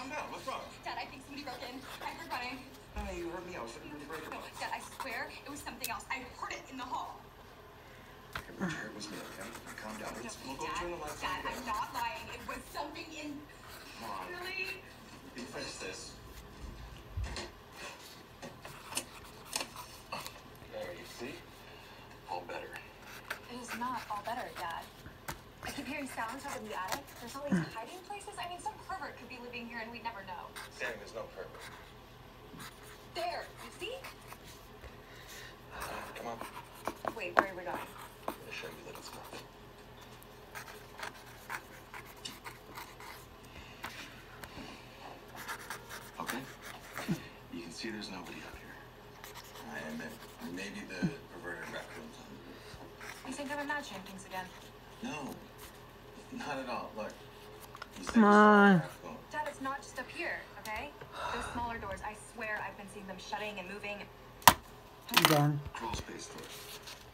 down. What's wrong? Dad, I think somebody broke in. I heard running. No, you heard me. I was looking for the breaker. No, Dad, I swear it was something else. I heard it in the hall. It was me, okay? Calm down. No, We'll go turn the lights Dad, on. I'm not lying. It was something in... Come on. Really? We can fix this. There, you see? All better. It is not all better, Dad. I keep hearing sounds up in the attic. There's all these hiding places. I mean, some pervert could be living here and we'd never know. Sammy, there's no pervert. There, you see? Come on. Wait, where are we going? I'm gonna show you that it's not. Okay? You can see there's nobody up here. I admit, maybe the perverted raccoons on the roof. You think I'm imagining things again? No, not at all. Look. You said Come on. Dad, it's not just up here, okay? Those smaller doors, I swear I've been seeing them shutting and moving. I'm done. Crawl space doors.